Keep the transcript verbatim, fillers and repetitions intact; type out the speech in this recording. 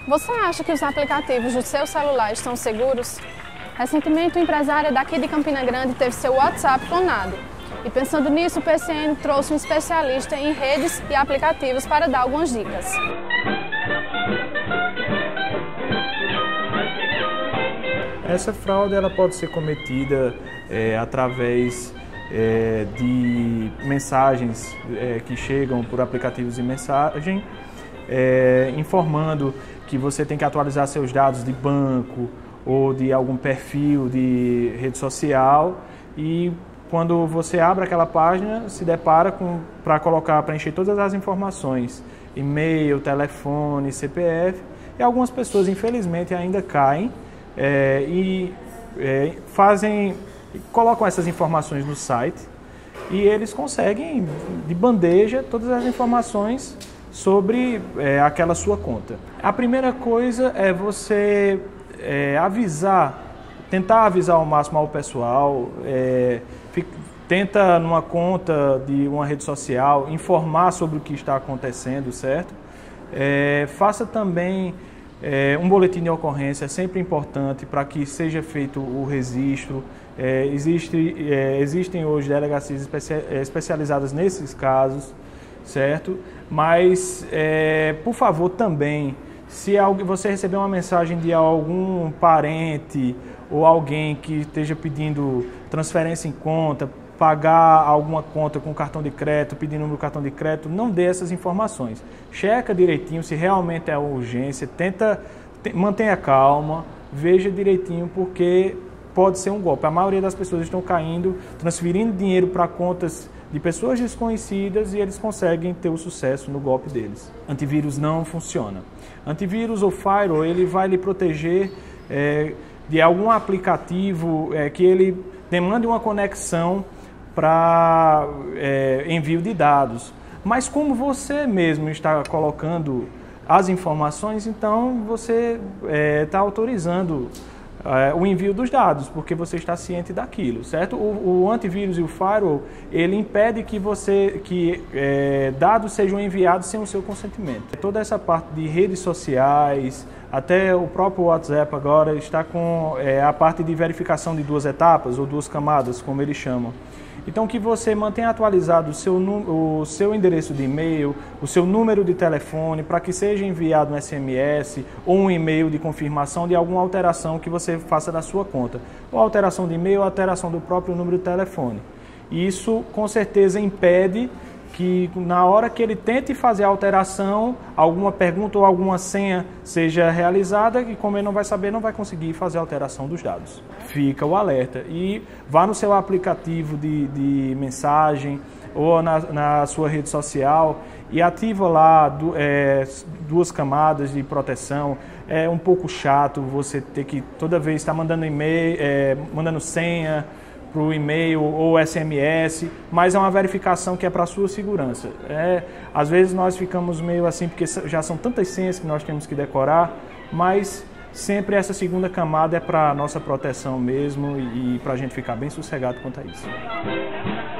Você acha que os aplicativos do seu celular estão seguros? Recentemente, um empresário daqui de Campina Grande teve seu WhatsApp clonado. E pensando nisso, o P C N trouxe um especialista em redes e aplicativos para dar algumas dicas. Essa fraude ela pode ser cometida é, através é, de mensagens é, que chegam por aplicativos de mensagem, é, informando que você tem que atualizar seus dados de banco ou de algum perfil de rede social, e quando você abre aquela página, se depara com para colocar, preencher todas as informações, e-mail, telefone, C P F, e algumas pessoas infelizmente ainda caem é, e é, fazem, colocam essas informações no site e eles conseguem de bandeja todas as informações sobre é, aquela sua conta. A primeira coisa é você é, avisar, tentar avisar ao máximo ao pessoal, é, fica, tenta numa conta de uma rede social informar sobre o que está acontecendo, certo? É, faça também é, um boletim de ocorrência, é sempre importante para que seja feito o registro. É, existe, é, existem hoje delegacias especia, especializadas nesses casos, certo? Mas, é, por favor, também, se você receber uma mensagem de algum parente ou alguém que esteja pedindo transferência em conta, pagar alguma conta com cartão de crédito, pedindo número do cartão de crédito, não dê essas informações. Checa direitinho se realmente é urgência, tenta, mantenha calma, veja direitinho, porque pode ser um golpe. A maioria das pessoas estão caindo, transferindo dinheiro para contas de pessoas desconhecidas e eles conseguem ter o sucesso no golpe deles. Antivírus não funciona. Antivírus ou firewall, ele vai lhe proteger é, de algum aplicativo é, que ele demande uma conexão para é, envio de dados. Mas como você mesmo está colocando as informações, então você está é, autorizando é, o envio dos dados, porque você está ciente daquilo, certo? O, o antivírus e o firewall, ele impede que, você, que é, dados sejam enviados sem o seu consentimento. Toda essa parte de redes sociais, até o próprio WhatsApp agora está com é, a parte de verificação de duas etapas, ou duas camadas, como eles chamam. Então, que você mantenha atualizado o seu, o seu endereço de e-mail, o seu número de telefone, para que seja enviado um S M S ou um e-mail de confirmação de alguma alteração que você faça na sua conta. Ou alteração de e-mail, ou alteração do próprio número de telefone. Isso, com certeza, impede que na hora que ele tente fazer a alteração, alguma pergunta ou alguma senha seja realizada e como ele não vai saber, não vai conseguir fazer a alteração dos dados. Fica o alerta e vá no seu aplicativo de, de mensagem ou na, na sua rede social e ativa lá du, é, duas camadas de proteção. É um pouco chato você ter que toda vez estar mandando e-mail, é, mandando senha para o e-mail ou S M S, mas é uma verificação que é para a sua segurança. É, às vezes nós ficamos meio assim, porque já são tantas senhas que nós temos que decorar, mas sempre essa segunda camada é para a nossa proteção mesmo e, e para a gente ficar bem sossegado quanto a isso.